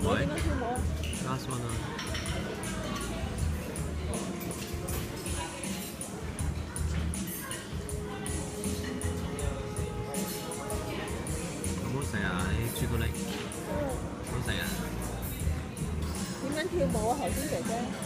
我點喂樣跳舞啊？ ，last one 啊，好唔好食啊？啲朱古力好食啊！ 點樣跳舞啊？頭先姐姐。